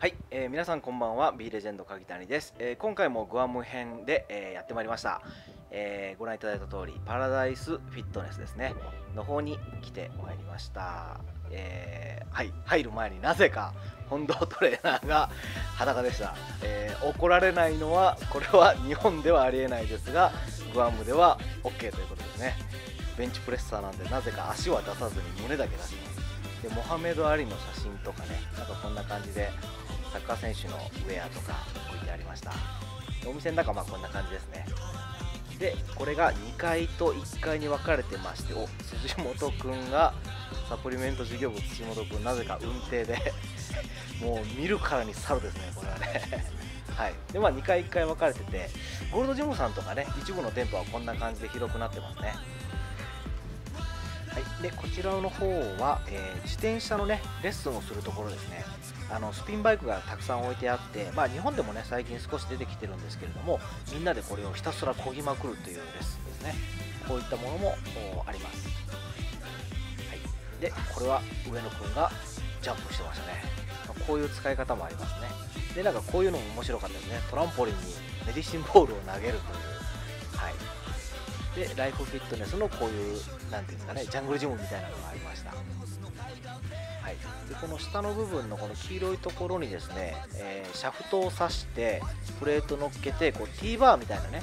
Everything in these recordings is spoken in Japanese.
はい、皆さんこんばんは。 B レジェンド鍵谷です。今回もグアム編で、やってまいりました。ご覧いただいた通りパラダイスフィットネスですねの方に来てまいりました。はい、入る前になぜか本堂トレーナーが裸でした。怒られないのはこれは日本ではありえないですが、グアムでは OK ということですね。ベンチプレッサーなんでなぜか足は出さずに胸だけ出します。でモハメド・アリの写真とかね、なんかこんな感じでサッカー選手のウェアとか置いてありました。お店の中はこんな感じですね。でこれが2階と1階に分かれてまして、辻本くんがサプリメント事業部辻本くん、なぜか運転でもう見るからに猿ですね、これはねはい。で2階1階分かれてて、ゴールドジムさんとかね、一部の店舗はこんな感じで広くなってますね。はい、でこちらの方は、自転車のねレッスンをするところですね。スピンバイクがたくさん置いてあって、日本でもね最近少し出てきてるんですけれども、みんなでこれをひたすら漕ぎまくるというレッスンですね。こういったものもあります。はい、でこれは上野くんがジャンプしてましたね。こういう使い方もありますね。でなんかこういうのも面白かったですね。トランポリンにメディシンボールを投げるという、はい。でライフフィットネスのこういうなんていうんですかね、ジャングルジムみたいなのがありました。はい、でこの下の部分のこの黄色いところにですね、シャフトを刺してプレート乗っけてこう T バーみたいなね、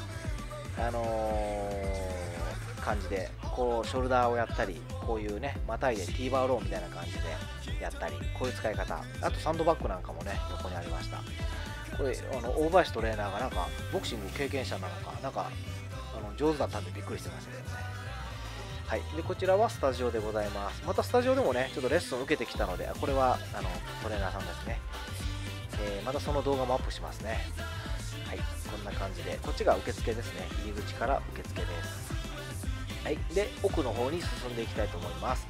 感じでこうショルダーをやったり、こういうねまたいで T バーローみたいな感じでやったり、こういう使い方、あとサンドバッグなんかもね横にありました。これ大林トレーナーがなんかボクシング経験者なのかなんか上手だったんでびっくりしてましたけどね。はい、でこちらはスタジオでございます。またスタジオでもねちょっとレッスンを受けてきたので、これはトレーナーさんですね。またその動画もアップしますね。はい、こんな感じでこっちが受付ですね。入り口から受付です。はい、で奥の方に進んでいきたいと思います。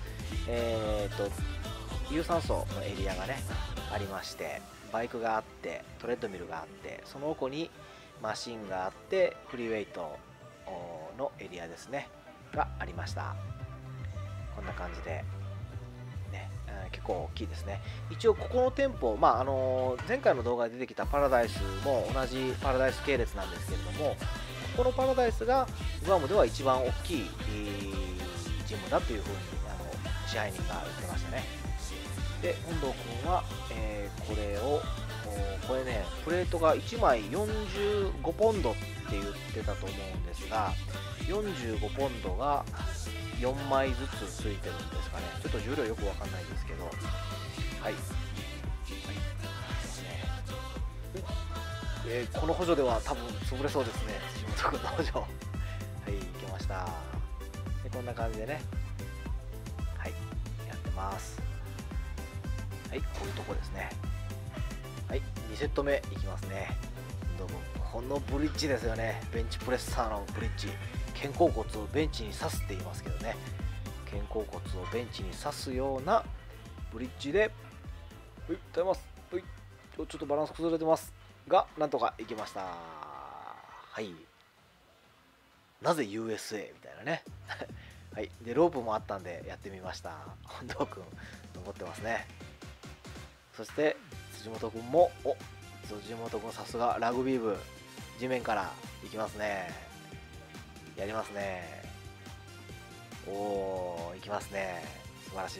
有酸素のエリアがねありまして、バイクがあってトレッドミルがあって、その奥にマシンがあってフリーウェイトのエリアですねがありました。こんな感じで、ね、結構大きいですね。一応ここの店舗、前回の動画で出てきたパラダイスも同じパラダイス系列なんですけれども、ここのパラダイスがグアムでは一番大きいジムだというふうに支配人が言ってましたね。で本堂君は、これねプレートが1枚45ポンドって言ってたと思うんですが、45ポンドが4枚ずつついてるんですかね。ちょっと重量よくわかんないですけど、はい、はい、この補助では多分潰れそうですね。辻本君の補助はい、いけました。でこんな感じでね、はい、やってます。はい、こういうとこですね。はい、2セット目いきますね。このブリッジですよね。ベンチプレッサーのブリッジ、肩甲骨をベンチに刺すって言いますけどね、肩甲骨をベンチに刺すようなブリッジで、はい、耐えます。はい、ちょっとバランス崩れてますが、なんとかいきました。はい、なぜ USA みたいなねはい、でロープもあったんでやってみました。本堂くん登ってますね。そして辻本くんも、辻本くんさすがラグビー部、地面からいきますね。やりますね。いきますね。素晴らしい。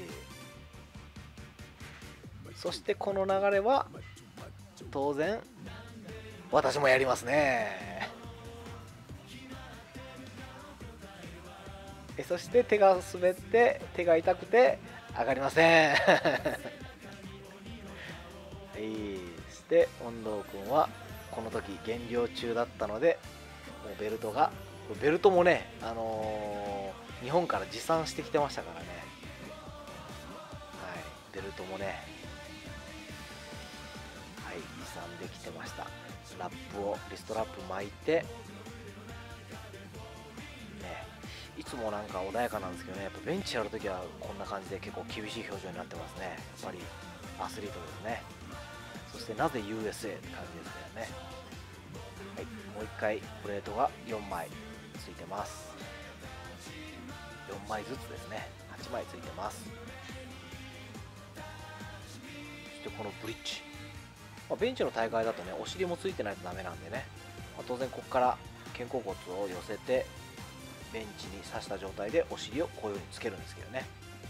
そしてこの流れは当然私もやりますね。そして手が滑って手が痛くて上がりませんはい、そして本堂くんはこの時減量中だったので、もうベルトもね、日本から持参してきてましたからね。はい、ベルトもね、はい、持参できてました。リストラップ巻いて、ね、いつもなんか穏やかなんですけどね、やっぱベンチやるときはこんな感じで結構厳しい表情になってますね。やっぱりアスリートですね。そしてなぜ USA って感じですけどね。はい、もう一回プレートが4枚ついてます。4枚ずつですね。8枚ついてます。そしてこのブリッジ、 まあ、ベンチの大会だとねお尻もついてないとダメなんでね、まあ、当然ここから肩甲骨を寄せてベンチに刺した状態でお尻をこういう風につけるんですけどね。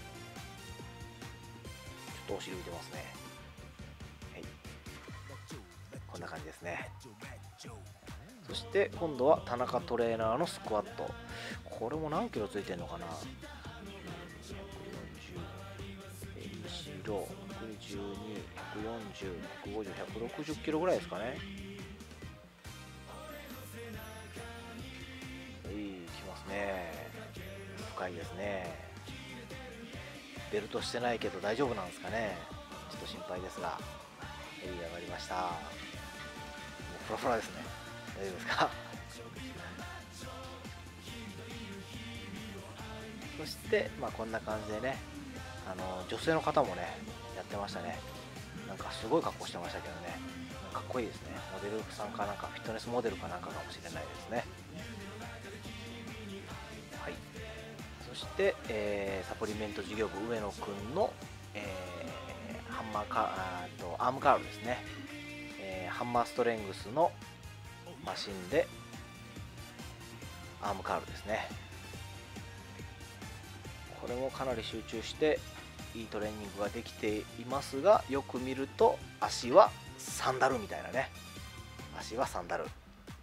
ちょっとお尻浮いてますね。はい、こんな感じですね。そして今度は田中トレーナーのスクワット。これも何キロついてるのかな。140、後ろ、112、140、150、160キロぐらいですかね。きますね。深いですね。ベルトしてないけど大丈夫なんですかね。ちょっと心配ですが、上がりました。もうフラフラですね。大丈夫ですか。そして、まあ、こんな感じでね、女性の方もねやってましたね。なんかすごい格好してましたけどね、かっこいいですね。モデルさんかなんか、フィットネスモデルかなんかかもしれないですね。はい、そして、サプリメント事業部上野くんの、ハンマーアームカールですね、ハンマーストレングスのマシンでアームカールですね。これもかなり集中していいトレーニングができていますが、よく見ると足はサンダルみたいなね、足はサンダル。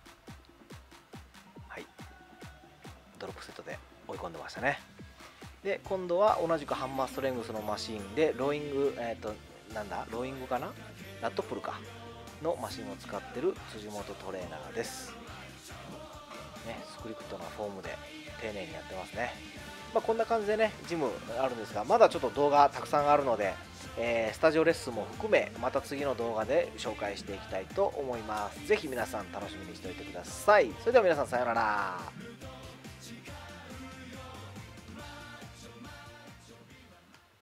はい、ドロップセットで追い込んでましたね。で今度は同じくハンマーストレングスのマシンでローイング、ローイングかな、ラットプルかのマシンを使ってる辻本トレーナーです、ね、スクリプトのフォームで丁寧にやってますね。まあ、こんな感じでねジムあるんですが、まだちょっと動画たくさんあるので、スタジオレッスンも含めまた次の動画で紹介していきたいと思います。ぜひ皆さん楽しみにしておいてください。それでは皆さんさようなら。